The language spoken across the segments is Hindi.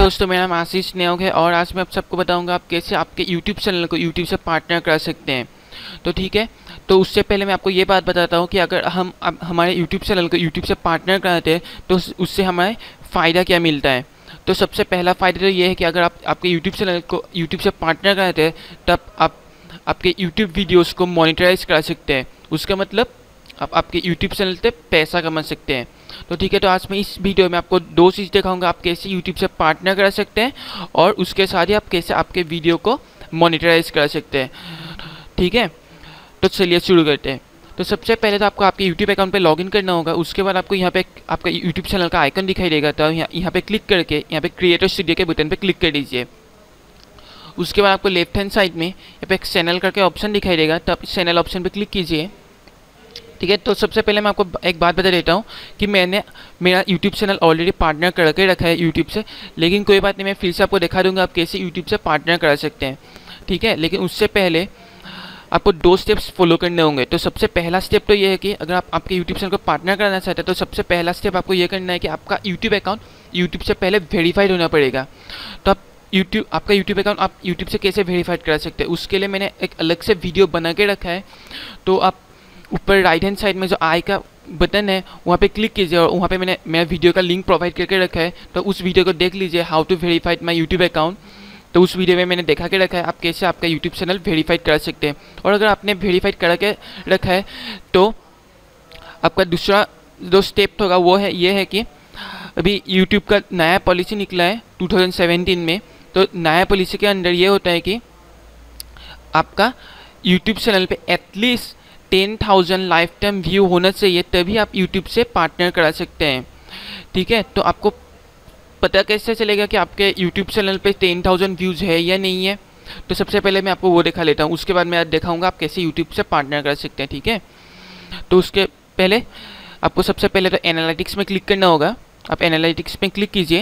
दोस्तों, मेरा नाम आशीष नेोग है और आज मैं आप सबको बताऊंगा आप कैसे आपके YouTube चैनल को YouTube से पार्टनर कर सकते हैं। तो ठीक है, तो उससे पहले मैं आपको ये बात बताता हूँ कि अगर हम हमारे YouTube चैनल को YouTube से पार्टनर कराते हैं तो उससे हमें फ़ायदा क्या मिलता है। तो सबसे पहला फ़ायदा तो ये है कि अगर आप आपके YouTube चैनल को YouTube से पार्टनर कराते हैं तब आप आपके YouTube वीडियोज़ को मोनेटाइज करा सकते हैं। उसका मतलब आप आपके YouTube चैनल से पैसा कमा सकते हैं। तो ठीक है, तो आज मैं इस वीडियो में आपको दो चीज़ दिखाऊंगा, आप कैसे YouTube से पार्टनर करा सकते हैं और उसके साथ ही आप कैसे आपके वीडियो को मोनेटाइज करा सकते हैं। ठीक है, तो चलिए शुरू करते हैं। तो सबसे पहले तो आपको आपके YouTube अकाउंट पे लॉगिन करना होगा। उसके बाद आपको यहाँ पे आपका YouTube चैनल का आइकन दिखाई देगा, तो यहाँ पे क्लिक करके यहाँ पे क्रिएटर स्टूडियो के बटन पे क्लिक कर दीजिए। उसके बाद आपको लेफ्ट हैंड साइड में यहाँ पे एक चैनल करके ऑप्शन दिखाई देगा, तो आप चैनल ऑप्शन पे क्लिक कीजिए। ठीक है, तो सबसे पहले मैं आपको एक बात बता देता हूँ कि मैंने मेरा YouTube चैनल ऑलरेडी पार्टनर करके रखा है YouTube से, लेकिन कोई बात नहीं, मैं फिर से आपको दिखा दूँगा आप कैसे YouTube से पार्टनर करा सकते हैं। ठीक है, लेकिन उससे पहले आपको दो स्टेप्स फॉलो करने होंगे। तो सबसे पहला स्टेप तो ये है कि अगर आप आपके YouTube चैनल को पार्टनर कराना चाहते हैं तो सबसे पहला स्टेप आपको ये करना है कि आपका YouTube अकाउंट YouTube से पहले वेरीफाइड होना पड़ेगा। तो आप आपका YouTube अकाउंट आप YouTube से कैसे वेरीफाइड करा सकते हैं, उसके लिए मैंने एक अलग से वीडियो बना के रखा है। तो आप ऊपर राइट हैंड साइड में जो आई का बटन है वहाँ पे क्लिक कीजिए और वहाँ पे मैंने मेरा वीडियो का लिंक प्रोवाइड करके रखा है। तो उस वीडियो को देख लीजिए, how to verified my YouTube account. तो उस वीडियो में मैंने देखा के रखा है आप कैसे आपका यूट्यूब चैनल वेरीफाइड करा सकते हैं। और अगर आपने वेरीफाइड करा के रखा है तो आपका दूसरा जो स्टेप होगा वो है ये है कि अभी यूट्यूब का नया पॉलिसी निकला है 2017 में। तो नया पॉलिसी के अंदर ये होता है कि आपका यूट्यूब चैनल पे एटलीस्ट 10,000 लाइफ टाइम व्यू होना चाहिए, तभी आप YouTube से पार्टनर करा सकते हैं। ठीक है, तो आपको पता कैसे चलेगा कि आपके YouTube चैनल पे 10,000 व्यूज़ है या नहीं है। तो सबसे पहले मैं आपको वो दिखा लेता हूँ, उसके बाद मैं दिखाऊंगा आप कैसे YouTube से पार्टनर कर सकते हैं। ठीक है, तो उसके पहले आपको सबसे पहले तो एनालिटिक्स में क्लिक करना होगा। आप एनालिटिक्स में क्लिक कीजिए।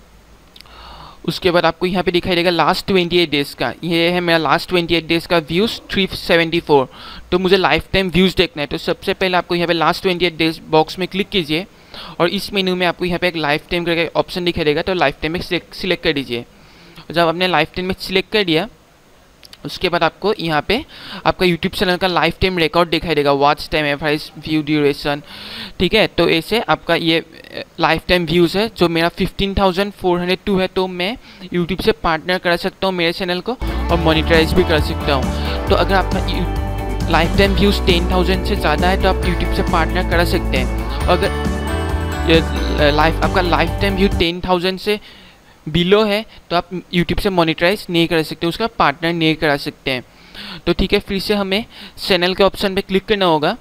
उसके बाद आपको यहाँ पे दिखाई देगा लास्ट 28 डेज़ का, ये है मेरा लास्ट 28 डेज़ का व्यूज़ 374। तो मुझे लाइफ टाइम व्यूज़ देखना है। तो सबसे पहले आपको यहाँ पे लास्ट 28 डेज़ बॉक्स में क्लिक कीजिए और इस मेन्यू में आपको यहाँ पे एक लाइफ टाइम करके ऑप्शन दिखाई देगा, तो लाइफ टाइम में सिलेक्ट कर दीजिए। जब आपने लाइफ टाइम में सिलेक्ट कर दिया उसके बाद आपको यहाँ पे आपका YouTube चैनल का लाइफ टाइम रिकॉर्ड दिखाई देगा, watch time, average view duration. ठीक है, तो ऐसे आपका ये लाइफ टाइम व्यूज़ है जो मेरा 15,402 है। तो मैं YouTube से पार्टनर करा सकता हूँ मेरे चैनल को और मोनेटाइज भी कर सकता हूँ। तो अगर आपका लाइफ टाइम व्यूज़ 10,000 से ज़्यादा है तो आप YouTube से पार्टनर करा सकते हैं। अगर आपका लाइफ टाइम व्यू 10,000 से बिलो है तो आप YouTube से मोनेटाइज नहीं कर सकते, उसका पार्टनर नहीं करा सकते हैं। तो ठीक है, फिर से हमें चैनल के ऑप्शन पे क्लिक करना होगा।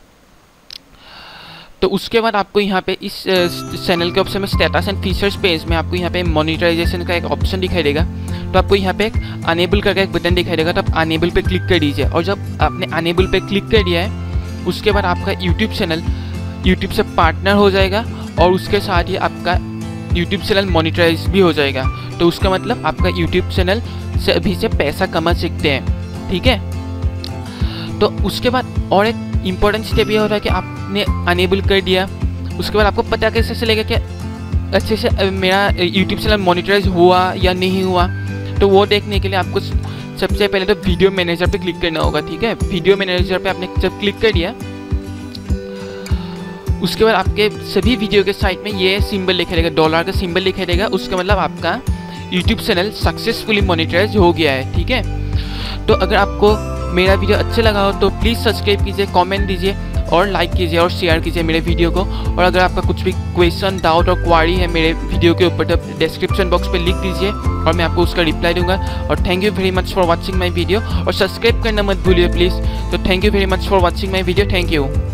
तो उसके बाद आपको यहाँ पे इस चैनल के ऑप्शन में स्टेटस एंड फीचर्स पेज में आपको यहाँ पे मोनेटाइजेशन का एक ऑप्शन दिखाई देगा। तो आपको यहाँ पे एक अनेबल करके एक बटन दिखाई देगा, तो आप अनेबल पे क्लिक कर दीजिए। और जब आपने अनेबल पे क्लिक कर दिया है उसके बाद आपका YouTube चैनल YouTube से पार्टनर हो जाएगा और उसके साथ ही आपका YouTube चैनल मोनेटाइज भी हो जाएगा। तो उसका मतलब आपका YouTube चैनल से अभी से पैसा कमा सकते हैं। ठीक है, तो उसके बाद और एक इम्पॉर्टेंट स्टेप ये होता है कि आपने अनेबल कर दिया, उसके बाद आपको पता कैसे चलेगा कि अच्छे से मेरा YouTube चैनल मोनेटाइज हुआ या नहीं हुआ। तो वो देखने के लिए आपको सबसे पहले तो वीडियो मैनेजर पे क्लिक करना होगा। ठीक है, वीडियो मैनेजर पे आपने जब क्लिक कर दिया उसके बाद आपके सभी वीडियो के साइड में ये सिंबल लिखा रहेगा, डॉलर का सिंबल लिखा रहेगा। उसका मतलब आपका YouTube चैनल सक्सेसफुली मोनेटाइज हो गया है। ठीक है, तो अगर आपको मेरा वीडियो अच्छा लगा हो तो प्लीज़ सब्सक्राइब कीजिए, कमेंट दीजिए और लाइक कीजिए और शेयर कीजिए मेरे वीडियो को। और अगर आपका कुछ भी क्वेश्चन, डाउट और क्वारी है मेरे वीडियो के ऊपर तो डिस्क्रिप्शन बॉक्स पे लिख दीजिए और मैं आपको उसका रिप्लाई दूंगा। और thank you very much for watching my video और सब्सक्राइब करना मत भूलिए प्लीज़। तो thank you very much for watching my video. Thank you.